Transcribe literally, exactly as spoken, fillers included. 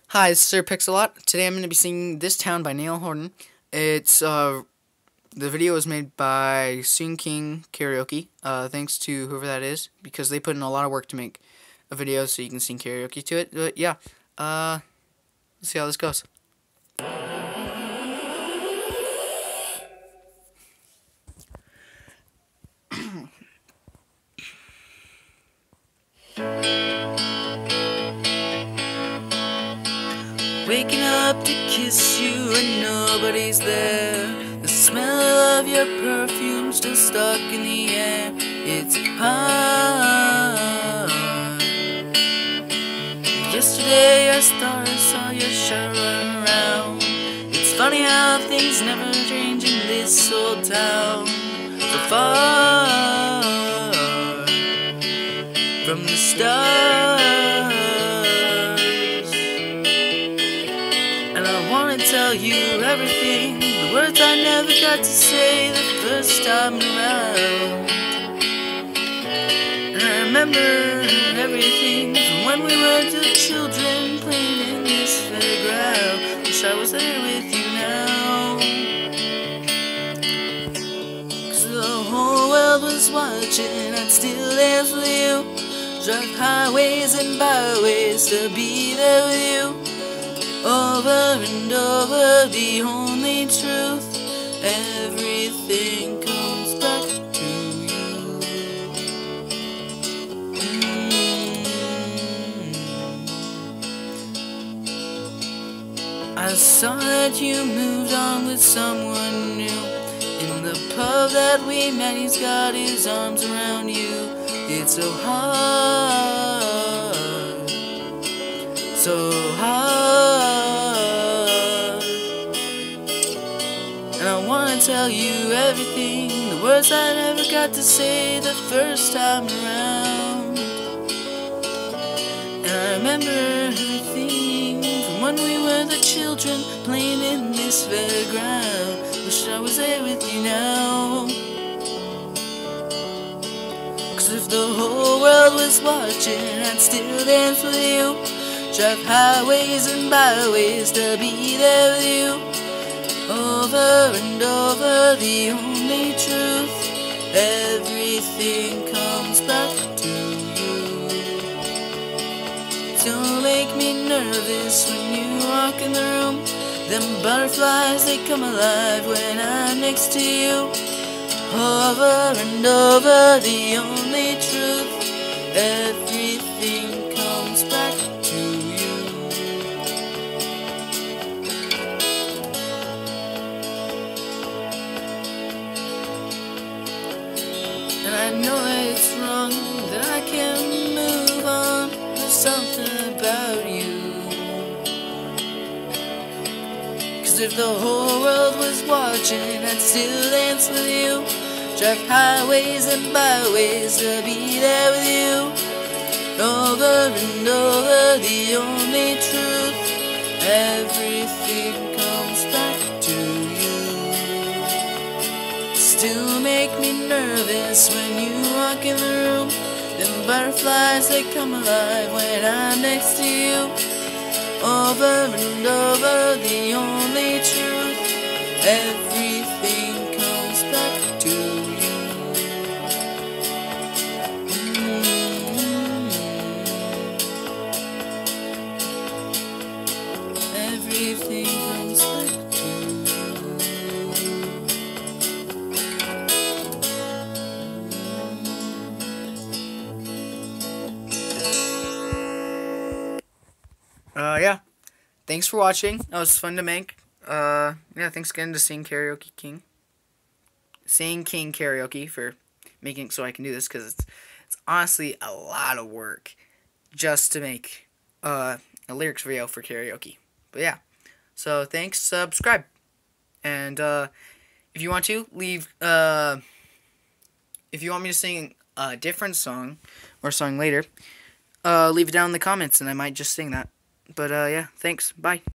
Hi, this is Sir Pixelot. Today I'm going to be singing This Town by Neil Horton. It's, uh, the video was made by Sing King Karaoke. Uh, thanks to whoever that is, because they put in a lot of work to make a video so you can sing karaoke to it. But yeah, uh, let's see how this goes. Waking up to kiss you and nobody's there. The smell of your perfume still stuck in the air. It's hard. Yesterday I thought I saw your shirt run around. It's funny how things never change in this old town. So far from the stars. And I wanna tell you everything, the words I never got to say the first time around. And I remember everything from when we were two children playing in this fairground. Wish I was there with you now, 'cause the whole world was watching, I'd still dance with you. Drive highways and byways to be there with you. Over and over, the only truth, everything comes back to you. mm. I saw that you moved on with someone new. In the pub that we met, he's got his arms around you. It's so hard, so hard. And I wanna tell you everything, the words I never got to say the first time around. And I remember everything from when we were the children playing in this fairground. Wish I was there with you now, 'cause if the whole world was watching, I'd still dance with you. Drive highways and byways to be there with you. Over and over, the only truth, everything comes back to you. Don't make me nervous when you walk in the room. Them butterflies, they come alive when I'm next to you. Over and over, the only truth, everything comes back to you. And I know that it's wrong, that I can't move on. There's something about you. 'Cause if the whole world was watching, I'd still dance with you. Drive highways and byways to be there with you. Over and over, the only truth, everything comes back to you. Still make me nervous when you walk in the room. Them butterflies, they come alive when I'm next to you. Over and over, the only truth, everything comes back to you. mm. Everything comes back to you. Uh, yeah. Thanks for watching. That was fun to make. Uh, yeah, thanks again to Sing Karaoke King. Sing King Karaoke for making it so I can do this, because it's, it's honestly a lot of work just to make uh, a lyrics video for karaoke. But yeah, so thanks, subscribe. And uh, if you want to, leave, uh, if you want me to sing a different song or song later, uh, leave it down in the comments and I might just sing that. But, uh, yeah, thanks. Bye.